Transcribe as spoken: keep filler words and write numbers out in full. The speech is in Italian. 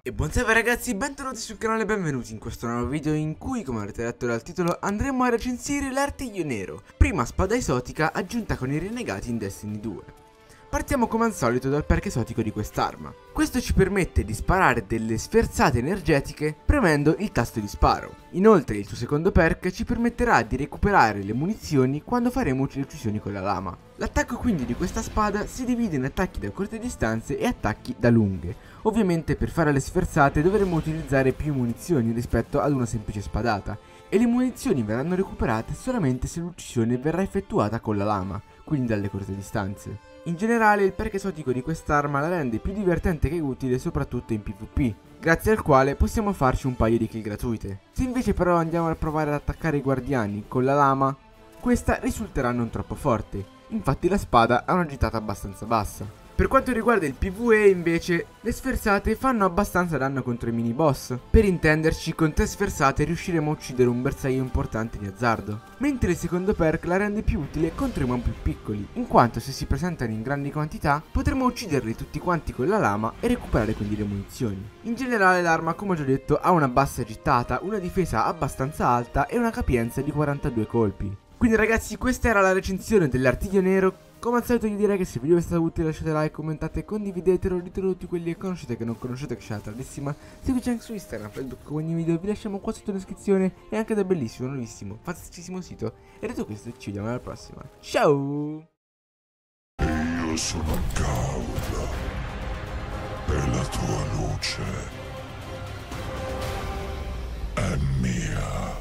E buon salve ragazzi, bentornati sul canale e benvenuti in questo nuovo video in cui, come avrete letto dal titolo, andremo a recensire l'Artiglio Nero, prima spada esotica aggiunta con i Renegati in Destiny due. Partiamo come al solito dal perk esotico di quest'arma. Questo ci permette di sparare delle sferzate energetiche premendo il tasto di sparo. Inoltre il suo secondo perk ci permetterà di recuperare le munizioni quando faremo le uccisioni con la lama. L'attacco quindi di questa spada si divide in attacchi da corte distanze e attacchi da lunghe. Ovviamente per fare le sferzate dovremo utilizzare più munizioni rispetto ad una semplice spadata, e le munizioni verranno recuperate solamente se l'uccisione verrà effettuata con la lama, quindi dalle corte distanze. In generale il perk esotico di quest'arma la rende più divertente che utile soprattutto in PvP, grazie al quale possiamo farci un paio di kill gratuite. Se invece però andiamo a provare ad attaccare i guardiani con la lama, questa risulterà non troppo forte, infatti la spada ha una gittata abbastanza bassa. Per quanto riguarda il PvE invece, le sferzate fanno abbastanza danno contro i mini boss. Per intenderci, con tre sferzate riusciremo a uccidere un bersaglio importante di azzardo. Mentre il secondo perk la rende più utile contro i mob più piccoli, in quanto se si presentano in grandi quantità potremo ucciderli tutti quanti con la lama e recuperare quindi le munizioni. In generale l'arma, come ho già detto, ha una bassa gittata, una difesa abbastanza alta e una capienza di quarantadue colpi. Quindi ragazzi, questa era la recensione dell'Artiglio Nero. Come al solito vi direi che se il video vi è stato utile lasciate like, commentate, condividetelo, ditelo tutti quelli che conoscete e che non conoscete, che c'è la tardissima. Seguiteci anche su Instagram, Facebook, con ogni video vi lasciamo qua sotto in descrizione e anche da bellissimo, nuovissimo, fantasticissimo sito. E detto questo ci vediamo alla prossima. Ciao! Io sono Gaul e la tua luce è mia.